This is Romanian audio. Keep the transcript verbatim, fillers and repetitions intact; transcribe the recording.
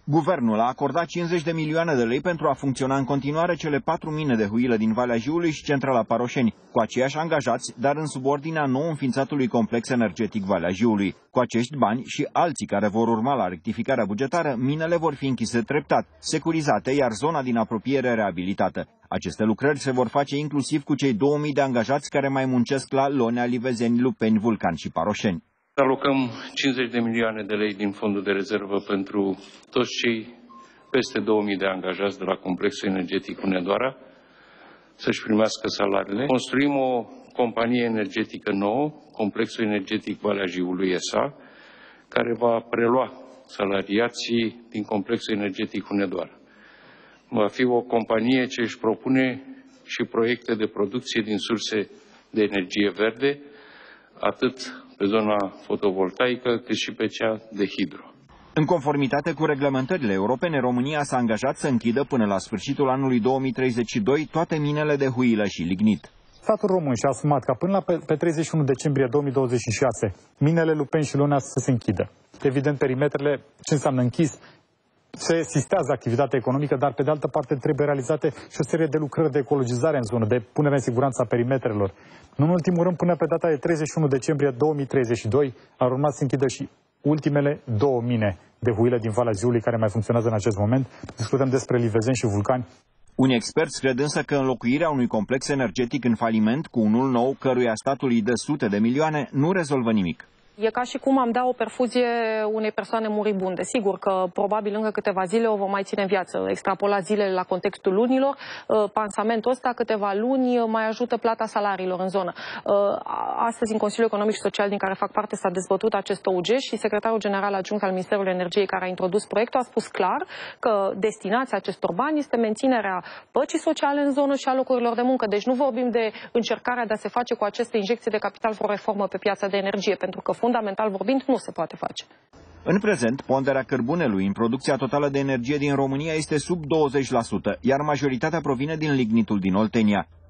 Guvernul a acordat cincizeci de milioane de lei pentru a funcționa în continuare cele patru mine de huilă din Valea Jiului și centrala Paroșeni, cu aceiași angajați, dar în subordinea nou înființatului complex energetic Valea Jiului. Cu acești bani și alții care vor urma la rectificarea bugetară, minele vor fi închise treptat, securizate, iar zona din apropiere reabilitată. Aceste lucrări se vor face inclusiv cu cei două mii de angajați care mai muncesc la Lonea, Livezeni, Lupeni, Vulcan și Paroșeni. Alocăm cincizeci de milioane de lei din fondul de rezervă pentru toți cei peste două mii de angajați de la complexul energetic Hunedoara să-și primească salariile. Construim o companie energetică nouă, complexul energetic Valea Jiului S A, care va prelua salariații din complexul energetic Hunedoara. Va fi o companie ce își propune și proiecte de producție din surse de energie verde, atât pe zona fotovoltaică, cât și pe cea de hidro. În conformitate cu reglementările europene, România s-a angajat să închidă până la sfârșitul anului două mii treizeci și doi toate minele de huilă și lignit. Statul român și-a asumat ca până la pe, pe treizeci și unu decembrie două mii douăzeci și șase minele Lupeni și Lonea să se închidă. Evident, perimetrele, ce înseamnă închis, se sistează activitatea economică, dar pe de altă parte trebuie realizate și o serie de lucrări de ecologizare în zonă, de punere în siguranță a perimetrelor. Nu în ultimul rând, până pe data de treizeci și unu decembrie două mii treizeci și doi ar urma să închidă și ultimele două mine de huilă din Valea Jiului care mai funcționează în acest moment. Discutăm despre Livezeni și Vulcani. Unii experți cred însă că înlocuirea unui complex energetic în faliment cu unul nou, căruia statul îi dă sute de milioane, nu rezolvă nimic. E ca și cum am da o perfuzie unei persoane muribunde. Sigur că probabil încă câteva zile o vom mai ține în viață. Extrapola zilele la contextul lunilor, pansamentul ăsta câteva luni mai ajută plata salariilor în zonă. Astăzi în Consiliul Economic și Social din care fac parte s-a dezbătut acest O U G și secretarul general adjunct al Ministerului Energiei care a introdus proiectul a spus clar că destinația acestor bani este menținerea păcii sociale în zonă și a locurilor de muncă. Deci nu vorbim de încercarea de a se face cu aceste injecții de capital o reformă pe piața de energie, pentru că fundamental vorbind, nu se poate face. În prezent, ponderea cărbunelui în producția totală de energie din România este sub douăzeci la sută, iar majoritatea provine din lignitul din Oltenia.